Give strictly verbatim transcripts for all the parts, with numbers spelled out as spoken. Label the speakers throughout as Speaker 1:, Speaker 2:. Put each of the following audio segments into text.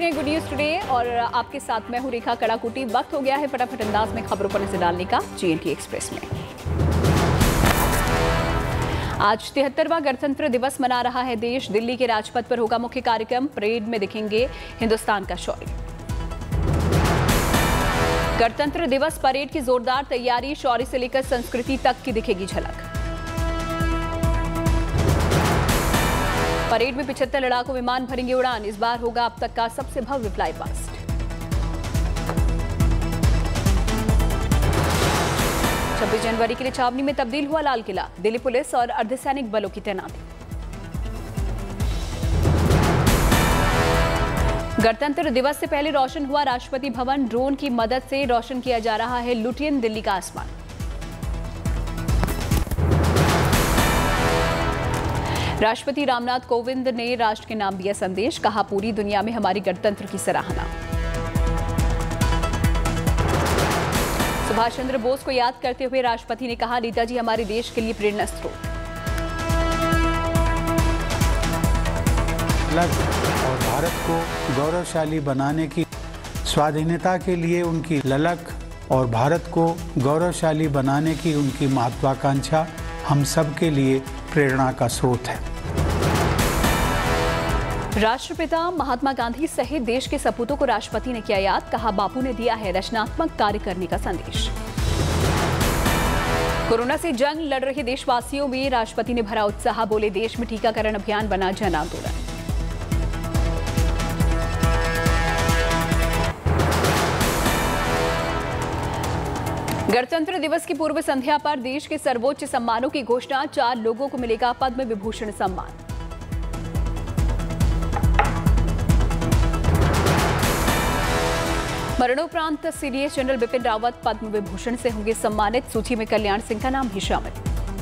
Speaker 1: रहे हैं good news today और आपके साथ मैं हूं रेखा कड़ाकुटी। वक्त हो गया है फटाफट अंदाज में खबरों पर नजर डालने का जीएनटी एक्सप्रेस में। आज तिहत्तरवां गणतंत्र दिवस मना रहा है देश। दिल्ली के राजपथ पर होगा मुख्य कार्यक्रम। परेड में दिखेंगे हिंदुस्तान का शौर्य। गणतंत्र दिवस परेड की जोरदार तैयारी, शौर्य से लेकर संस्कृति तक की दिखेगी झलक। परेड में पिछहत्तर लड़ाकू विमान भरेंगे उड़ान। इस बार होगा अब तक का सबसे भव्य फ्लाई पास्ट। छब्बीस जनवरी के लिए छावनी में तब्दील हुआ लाल किला। दिल्ली पुलिस और अर्धसैनिक बलों की तैनाती। गणतंत्र दिवस से पहले रोशन हुआ राष्ट्रपति भवन। ड्रोन की मदद से रोशन किया जा रहा है लुटियन दिल्ली का आसमान। राष्ट्रपति रामनाथ कोविंद ने राष्ट्र के नाम दिया संदेश। कहा, पूरी दुनिया में हमारी गणतंत्र की सराहना। सुभाष चंद्र बोस को याद करते हुए राष्ट्रपति ने कहा, नेताजी हमारे देश के लिए प्रेरणा स्रोत।
Speaker 2: और भारत को गौरवशाली बनाने की स्वाधीनता के लिए उनकी ललक और भारत को गौरवशाली बनाने की उनकी महत्वाकांक्षा हम सब के लिए प्रेरणा का स्रोत है।
Speaker 1: राष्ट्रपिता महात्मा गांधी सहित देश के सपूतों को राष्ट्रपति ने किया याद। कहा, बापू ने दिया है रचनात्मक कार्य करने का संदेश। कोरोना से जंग लड़ रहे देशवासियों में राष्ट्रपति ने भरा उत्साह। बोले, देश में टीकाकरण अभियान बना जन आंदोलन। गणतंत्र दिवस की पूर्व संध्या पर देश के सर्वोच्च सम्मानों की घोषणा। चार लोगों को मिलेगा पद्म विभूषण सम्मान। मरणोपरांत सीडीएस जनरल बिपिन रावत पद्म विभूषण से होंगे सम्मानित। सूची में कल्याण सिंह का नाम भी शामिल।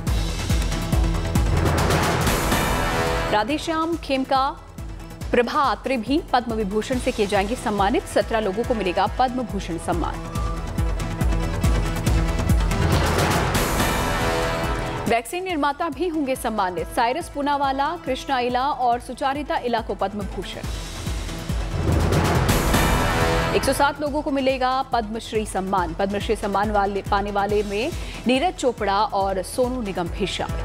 Speaker 1: राधेश्याम खेमका, प्रभा आत्रे भी पद्म विभूषण से किए जाएंगे सम्मानित। सत्रह लोगों को मिलेगा पद्म भूषण सम्मान। वैक्सीन निर्माता भी होंगे सम्मानित। साइरस पूनावाला, कृष्णा इला और सुचारिता इला को पद्म भूषण। एक सौ सात लोगों को मिलेगा पद्मश्री सम्मान। पद्मश्री सम्मान वाले पाने वाले में नीरज चोपड़ा और सोनू निगम भी शामिल।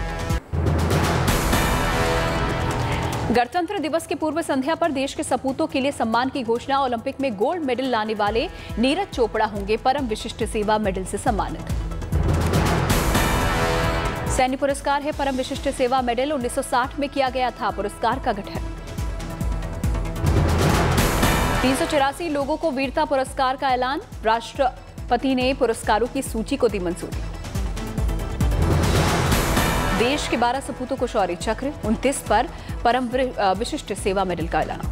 Speaker 1: गणतंत्र दिवस की पूर्व संध्या पर देश के सपूतों के लिए सम्मान की घोषणा। ओलंपिक में गोल्ड मेडल लाने वाले नीरज चोपड़ा होंगे परम विशिष्ट सेवा मेडल से सम्मानित। सैन्य पुरस्कार है परम विशिष्ट सेवा मेडल। उन्नीस सौ साठ में किया गया था पुरस्कार का गठन। तीन सौ चौरासी लोगों को वीरता पुरस्कार का ऐलान। राष्ट्रपति ने पुरस्कारों की सूची को दी मंजूरी। देश के बारह सपूतों को शौर्य चक्र। उनतीस पर परम विशिष्ट सेवा मेडल का ऐलान।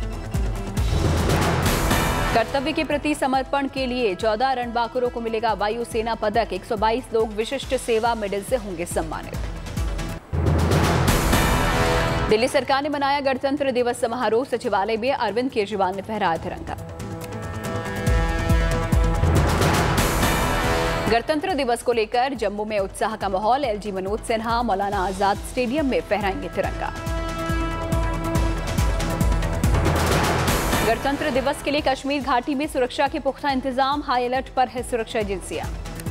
Speaker 1: कर्तव्य के प्रति समर्पण के लिए चौदह रणबांकुरों को मिलेगा वायुसेना पदक। एक सौ बाईस लोग विशिष्ट सेवा मेडल से होंगे सम्मानित। दिल्ली सरकार ने मनाया गणतंत्र दिवस समारोह। सचिवालय में अरविंद केजरीवाल ने फहराया तिरंगा। गणतंत्र दिवस को लेकर जम्मू में उत्साह का माहौल। एलजी मनोज सिन्हा मौलाना आजाद स्टेडियम में फहराएंगे तिरंगा। गणतंत्र दिवस के लिए कश्मीर घाटी में सुरक्षा के पुख्ता इंतजाम। हाई अलर्ट पर है सुरक्षा एजेंसियां।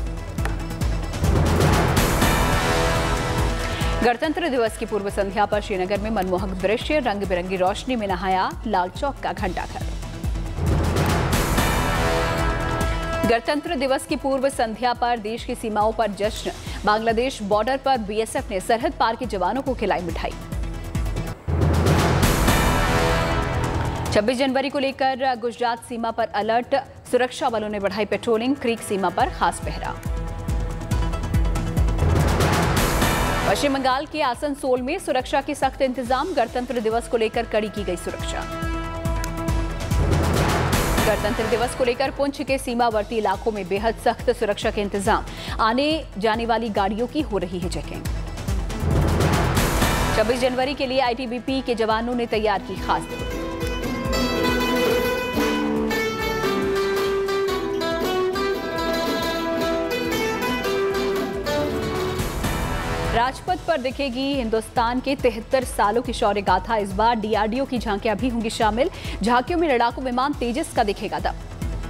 Speaker 1: गणतंत्र दिवस की पूर्व संध्या पर श्रीनगर में मनमोहक दृश्य। रंग बिरंगी रोशनी में नहाया लाल चौक का घंटाघर। गणतंत्र दिवस की पूर्व संध्या पर देश की सीमाओं पर जश्न। बांग्लादेश बॉर्डर पर बीएसएफ ने सरहद पार के जवानों को खिलाई मिठाई। छब्बीस जनवरी को लेकर गुजरात सीमा पर अलर्ट। सुरक्षा बलों ने बढ़ाई पेट्रोलिंग। क्रीक सीमा पर खास पहरा। पश्चिम बंगाल के आसनसोल में सुरक्षा के सख्त इंतजाम। गणतंत्र दिवस को लेकर कड़ी की गई सुरक्षा। गणतंत्र दिवस को लेकर पुंछ के सीमावर्ती इलाकों में बेहद सख्त सुरक्षा के इंतजाम। आने जाने वाली गाड़ियों की हो रही है चेकिंग। छब्बीस जनवरी के लिए आईटीबीपी के जवानों ने तैयार की खास ड्यूटी। राजपथ पर दिखेगी हिंदुस्तान के तिहत्तर सालों की शौर्य गाथा। इस बार डीआरडीओ की झांकियां भी होंगी शामिल। झांकियों में लड़ाकू विमान तेजस का दिखेगा दम।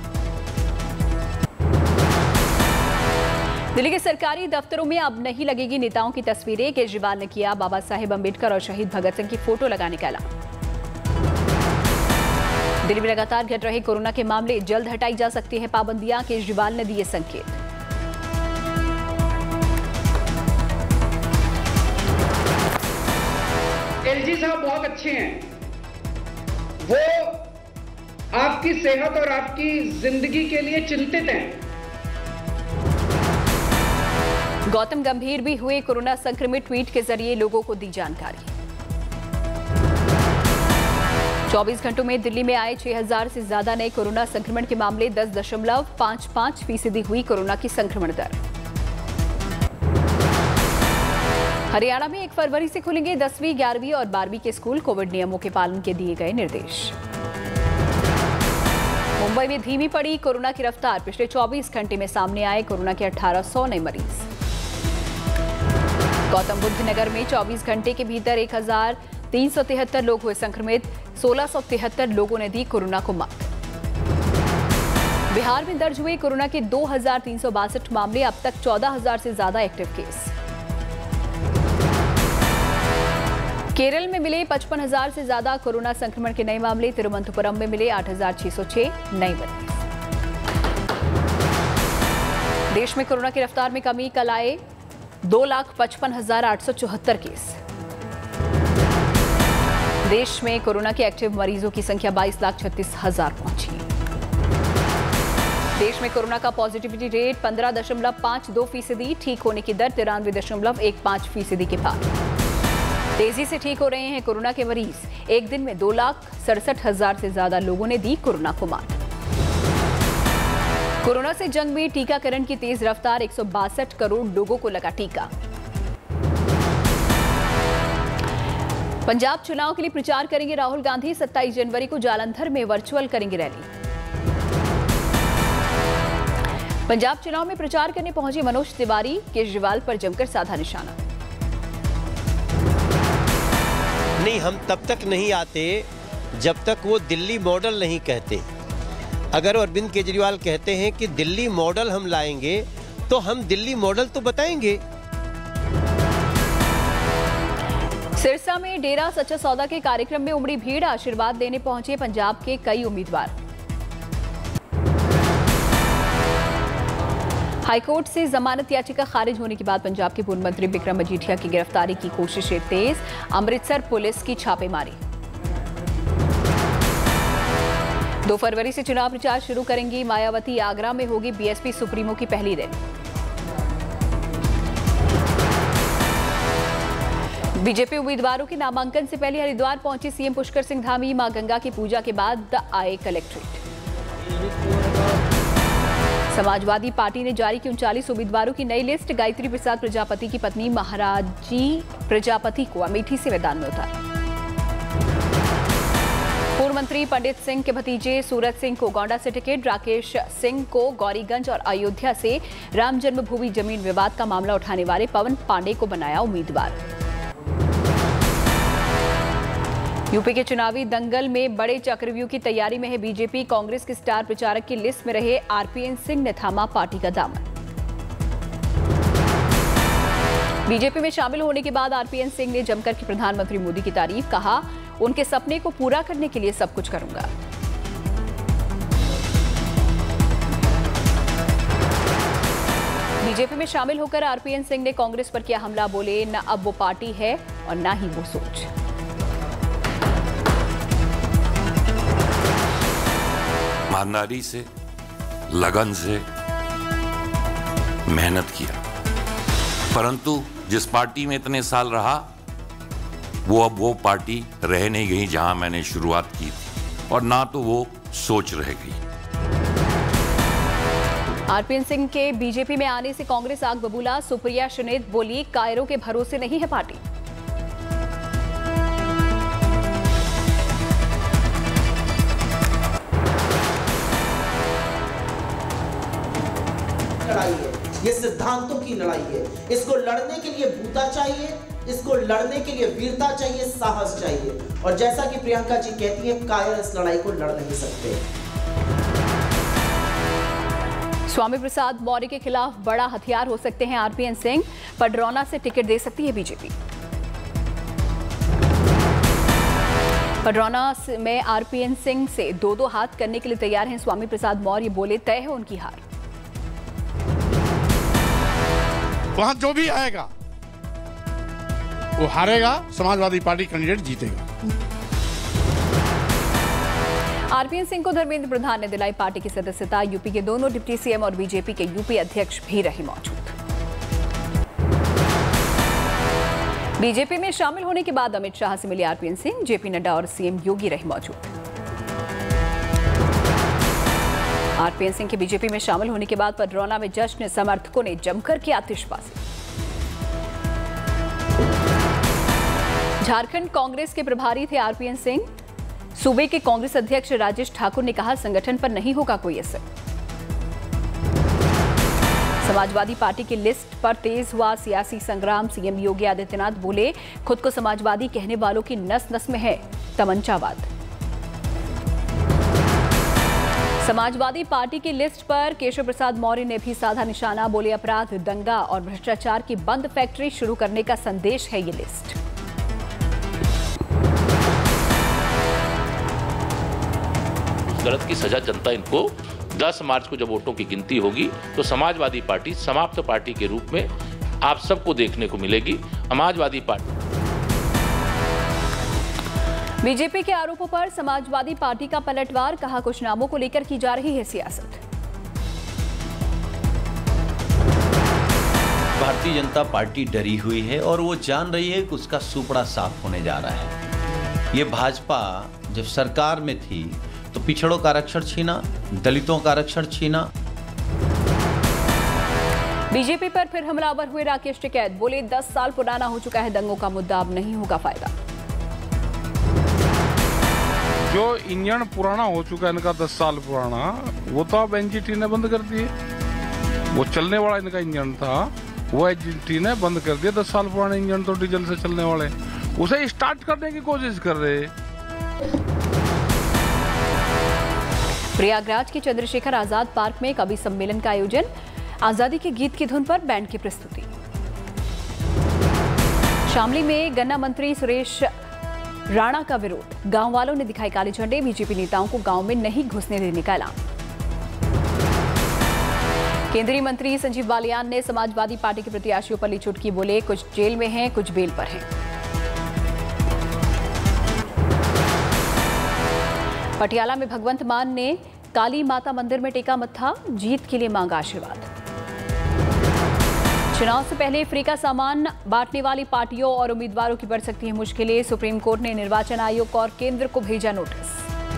Speaker 1: दिल्ली के सरकारी दफ्तरों में अब नहीं लगेगी नेताओं की तस्वीरें। केजरीवाल ने किया बाबा साहेब अंबेडकर और शहीद भगत सिंह की फोटो लगाने का ऐलान। दिल्ली में लगातार घट रहे कोरोना के मामले, जल्द हटाई जा सकती है पाबंदियां। केजरीवाल ने दिए संकेत।
Speaker 3: एलजी साहब बहुत अच्छे हैं, वो आपकी सेहत और आपकी जिंदगी के लिए चिंतित हैं।
Speaker 1: गौतम गंभीर भी हुए कोरोना संक्रमित। ट्वीट के जरिए लोगों को दी जानकारी। चौबीस घंटों में दिल्ली में आए छह हज़ार से ज्यादा नए कोरोना संक्रमण के मामले। दस दशमलव पांच पांच फीसदी हुई कोरोना की संक्रमण दर। हरियाणा में एक फरवरी से खुलेंगे दसवीं, ग्यारहवीं और बारहवीं के स्कूल। कोविड नियमों के पालन के दिए गए निर्देश। मुंबई में धीमी पड़ी कोरोना की रफ्तार। पिछले चौबीस घंटे में सामने आए कोरोना के अठारह सौ नए मरीज। गौतम बुद्ध नगर में चौबीस घंटे के भीतर एक हजार तीन सौ तिहत्तर लोग हुए संक्रमित। सोलह सौ तिहत्तर लोगों ने दी कोरोना को मात। बिहार में दर्ज हुए कोरोना के दो हजार तीन सौ बासठ मामले। अब तक चौदह हजार से ज्यादा एक्टिव केस। केरल में मिले पचपन हजार से ज्यादा कोरोना संक्रमण के नए मामले। तिरुवनंतपुरम में मिले आठ हजार छह सौ छह नए मरीज। देश में कोरोना की रफ्तार में कमी। कल आए दो लाख पचपन हजार आठ सौ चौहत्तर केस। देश में कोरोना के एक्टिव मरीजों की संख्या बाईस लाख छत्तीस हजार पहुंची। देश में कोरोना का पॉजिटिविटी रेट पंद्रह दशमलव पांच दो फीसदी। ठीक होने की दर तिरानवे दशमलव एक पांच फीसदी के पार। तेजी से ठीक हो रहे हैं कोरोना के मरीज। एक दिन में दो लाख सड़सठ हजार से ज्यादा लोगों ने दी कोरोना को मात। कोरोना से जंग में टीकाकरण की तेज रफ्तार। एक सौ बासठ करोड़ लोगों को लगा टीका। पंजाब चुनाव के लिए प्रचार करेंगे राहुल गांधी। सत्ताईस जनवरी को जालंधर में वर्चुअल करेंगे रैली। पंजाब चुनाव में प्रचार करने पहुंचे मनोज तिवारी। केजरीवाल पर जमकर साधा निशाना।
Speaker 4: नहीं, हम तब तक नहीं आते जब तक वो दिल्ली मॉडल नहीं कहते। अगर अरविंद केजरीवाल कहते हैं कि दिल्ली मॉडल हम लाएंगे, तो हम दिल्ली मॉडल तो बताएंगे।
Speaker 1: सिरसा में डेरा सच्चा सौदा के कार्यक्रम में उमड़ी भीड़। आशीर्वाद देने पहुंचे पंजाब के कई उम्मीदवार। हाईकोर्ट से जमानत याचिका खारिज होने के बाद पंजाब के पूर्व मंत्री बिक्रम मजीठिया की गिरफ्तारी की कोशिशें तेज। अमृतसर पुलिस की छापेमारी। दो फरवरी से चुनाव प्रचार शुरू करेंगी मायावती। आगरा में होगी बीएसपी सुप्रीमो की पहली रैली। बीजेपी उम्मीदवारों के नामांकन से पहले हरिद्वार पहुंचे सीएम पुष्कर सिंह धामी। मां गंगा की पूजा के बाद आए कलेक्ट्रेट। समाजवादी पार्टी ने जारी की उनचालीस उम्मीदवारों की नई लिस्ट। गायत्री प्रसाद प्रजापति की पत्नी महाराजी प्रजापति को अमेठी से मैदान में उतारा। पूर्व मंत्री पंडित सिंह के भतीजे सूरज सिंह को गोंडा से टिकट। राकेश सिंह को गौरीगंज और अयोध्या से राम जन्मभूमि जमीन विवाद का मामला उठाने वाले पवन पांडे को बनाया उम्मीदवार। यूपी के चुनावी दंगल में बड़े चक्रव्यूह की तैयारी में है बीजेपी। कांग्रेस के स्टार प्रचारक की लिस्ट में रहे आरपीएन सिंह ने थामा पार्टी का दामन। बीजेपी में शामिल होने के बाद आरपीएन सिंह ने जमकर की प्रधानमंत्री मोदी की तारीफ। कहा, उनके सपने को पूरा करने के लिए सब कुछ करूंगा। बीजेपी में शामिल होकर आरपीएन सिंह ने कांग्रेस पर किया हमला। बोले, न अब वो पार्टी है और न ही वो सोच।
Speaker 5: ईमानदारी से, लगन से मेहनत किया, परंतु जिस पार्टी में इतने साल रहा वो अब वो पार्टी रह नहीं गई जहां मैंने शुरुआत की थी, और ना तो वो सोच रह गई।
Speaker 1: आरपीएन सिंह के बीजेपी में आने से कांग्रेस आग बबूला। सुप्रिया शनेत बोली, कायरों के भरोसे नहीं है पार्टी।
Speaker 6: लड़ाई है। ये सिद्धांतों की लड़ाई है। इसको लड़ने के लिए बूता चाहिए, इसको लड़ने के लिए वीरता चाहिए, साहस चाहिए। और जैसा कि प्रियंका जी कहती है, कायर इस लड़ाई को लड़ नहीं सकते।
Speaker 1: स्वामी प्रसाद मौर्य के खिलाफ बड़ा हथियार हो सकते हैं आरपीएन सिंह, पडरौना से टिकट दे सकती है बीजेपी। पडरौना में आरपीएन सिंह से दो दो हाथ करने के लिए तैयार हैं स्वामी प्रसाद मौर्य, बोले तय है उनकी हार।
Speaker 7: वहां जो भी आएगा वो हारेगा, समाजवादी पार्टी कैंडिडेट जीतेगा।
Speaker 1: आरपीएन सिंह को धर्मेंद्र प्रधान ने दिलाई पार्टी की सदस्यता। यूपी के दोनों डिप्टी सीएम और बीजेपी के यूपी अध्यक्ष भी रहे मौजूद। बीजेपी में शामिल होने के बाद अमित शाह से मिले आरपीएन सिंह, जेपी नड्डा और सीएम योगी रहे मौजूद। आरपीएन सिंह के बीजेपी में शामिल होने के बाद पडरौना में जश्न, समर्थकों ने जमकर की आतिशबाजी। झारखंड कांग्रेस के प्रभारी थे आरपीएन सिंह। सूबे के कांग्रेस अध्यक्ष राजेश ठाकुर ने कहा, संगठन पर नहीं होगा कोई असर। समाजवादी पार्टी की लिस्ट पर तेज हुआ सियासी संग्राम। सीएम योगी आदित्यनाथ बोले, खुद को समाजवादी कहने वालों की नस नस में है तमंचावाद। समाजवादी पार्टी की लिस्ट पर केशव प्रसाद मौर्य ने भी साधा निशाना। बोले, अपराध, दंगा और भ्रष्टाचार की बंद फैक्ट्री शुरू करने का संदेश है ये लिस्ट।
Speaker 8: गलत की सजा जनता इनको दस मार्च को जब वोटों की गिनती होगी तो समाजवादी पार्टी समाप्त पार्टी के रूप में आप सबको देखने को मिलेगी। समाजवादी पार्टी
Speaker 1: बीजेपी के आरोपों पर समाजवादी पार्टी का पलटवार। कहा, कुछ नामों को लेकर की जा रही है सियासत।
Speaker 9: भारतीय जनता पार्टी डरी हुई है और वो जान रही है कि उसका सुपड़ा साफ होने जा रहा है। ये भाजपा जब सरकार में थी तो पिछड़ों का आरक्षण छीना, दलितों का आरक्षण छीना।
Speaker 1: बीजेपी पर फिर हमलावर हुए राकेश टिकैत। बोले, दस साल पुराना हो चुका है दंगों का मुद्दा, अब नहीं होगा फायदा।
Speaker 7: जो इंजन पुराना हो चुका है इनका दस साल पुराना, वो तो अब एनजीटी ने बंद कर दिए। वो चलने वाला इनका इंजन था, वो एनजीटी ने बंद कर दिया। दस साल पुराने इंजन तो डीजल से चलने वाले, उसे स्टार्ट करने की कोशिश कर रहे।
Speaker 1: प्रयागराज के चंद्रशेखर आजाद पार्क में कवि सम्मेलन का आयोजन। आजादी के गीत की धुन पर बैंड की प्रस्तुति। शामली में गन्ना मंत्री सुरेश राणा का विरोध। गांव वालों ने दिखाई काले झंडे। बीजेपी नेताओं को गांव में नहीं घुसने देने का ऐलान। केंद्रीय मंत्री संजीव बालियान ने समाजवादी पार्टी के प्रत्याशियों पर ली चुटकी। बोले, कुछ जेल में हैं, कुछ बेल पर हैं। पटियाला में भगवंत मान ने काली माता मंदिर में टेका मत्था। जीत के लिए मांगा आशीर्वाद। चुनाव से पहले फ्री का सामान बांटने वाली पार्टियों और उम्मीदवारों की बढ़ सकती है मुश्किलें। सुप्रीम कोर्ट ने निर्वाचन आयोग और केंद्र को भेजा नोटिस।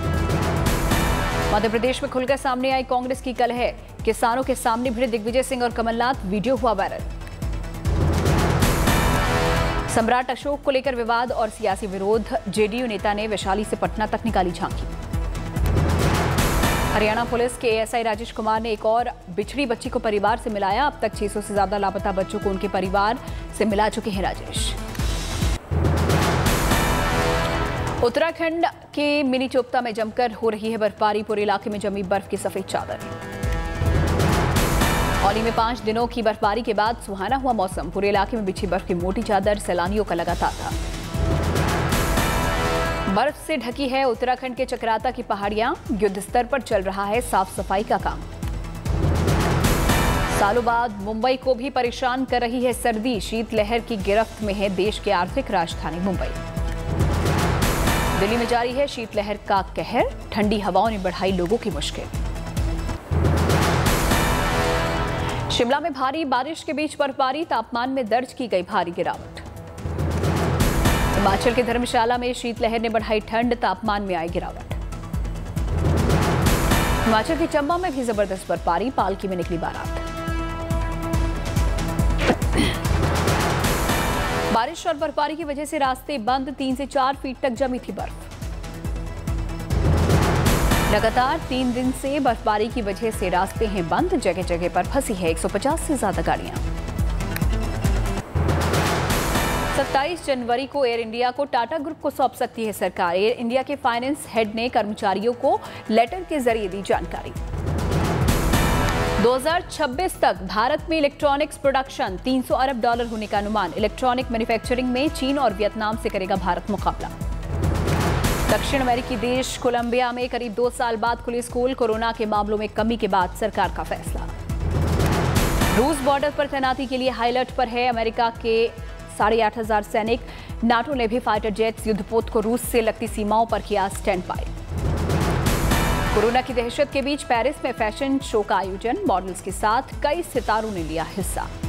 Speaker 1: मध्य प्रदेश में खुलकर सामने आई कांग्रेस की कलह। किसानों के सामने भिड़े दिग्विजय सिंह और कमलनाथ, वीडियो हुआ वायरल। सम्राट अशोक को लेकर विवाद और सियासी विरोध। जेडीयू नेता ने वैशाली से पटना तक निकाली झांकी। हरियाणा पुलिस के एएसआई राजेश कुमार ने एक और बिछड़ी बच्ची को परिवार से मिलाया। अब तक छह सौ से ज्यादा लापता बच्चों को उनके परिवार से मिला चुके हैं राजेश। उत्तराखंड के मिनी चोपता में जमकर हो रही है बर्फबारी। पूरे इलाके में जमी बर्फ की सफेद चादर। औली में पांच दिनों की बर्फबारी के बाद सुहाना हुआ मौसम। पूरे इलाके में बिछी बर्फ की मोटी चादर सैलानियों का लगातार था। बर्फ से ढकी है उत्तराखंड के चक्राता की पहाड़ियां। युद्ध स्तर पर चल रहा है साफ सफाई का काम। सालों बाद मुंबई को भी परेशान कर रही है सर्दी। शीतलहर की गिरफ्त में है देश की आर्थिक राजधानी मुंबई। दिल्ली में जारी है शीतलहर का कहर। ठंडी हवाओं ने बढ़ाई लोगों की मुश्किल। शिमला में भारी बारिश के बीच बर्फबारी। तापमान में दर्ज की गई भारी गिरावट। हिमाचल के धर्मशाला में शीतलहर ने बढ़ाई ठंड। तापमान में आई गिरावट। हिमाचल के चंबा में भी जबरदस्त बर्फबारी। पालकी में निकली बारात। बारिश और बर्फबारी की वजह से रास्ते बंद। तीन से चार फीट तक जमी थी बर्फ। लगातार तीन दिन से बर्फबारी की वजह से रास्ते हैं बंद, जगह जगह पर फंसी है एक सौ पचास से ज्यादा गाड़ियां। सत्ताईस जनवरी को एयर इंडिया को टाटा ग्रुप को सौंप सकती है सरकार। एयर इंडिया के फाइनेंस हेड ने कर्मचारियों को लेटर के जरिए दी जानकारी। दो हज़ार छब्बीस तक भारत में इलेक्ट्रॉनिक्स प्रोडक्शन तीन सौ अरब डॉलर होने का अनुमान। इलेक्ट्रॉनिक मैन्युफैक्चरिंग में चीन और वियतनाम से करेगा भारत मुकाबला। दक्षिण अमेरिकी देश कोलंबिया में करीब दो साल बाद खुले स्कूल। कोरोना के मामलों में कमी के बाद सरकार का फैसला। रूस बॉर्डर पर तैनाती के लिए हाई अलर्ट पर है अमेरिका के साढ़े आठ हजार सैनिक। नाटो ने भी फाइटर जेट्स युद्धपोत को रूस से लगती सीमाओं पर किया स्टैंड बाय। कोरोना की दहशत के बीच पेरिस में फैशन शो का आयोजन। मॉडल्स के साथ कई सितारों ने लिया हिस्सा।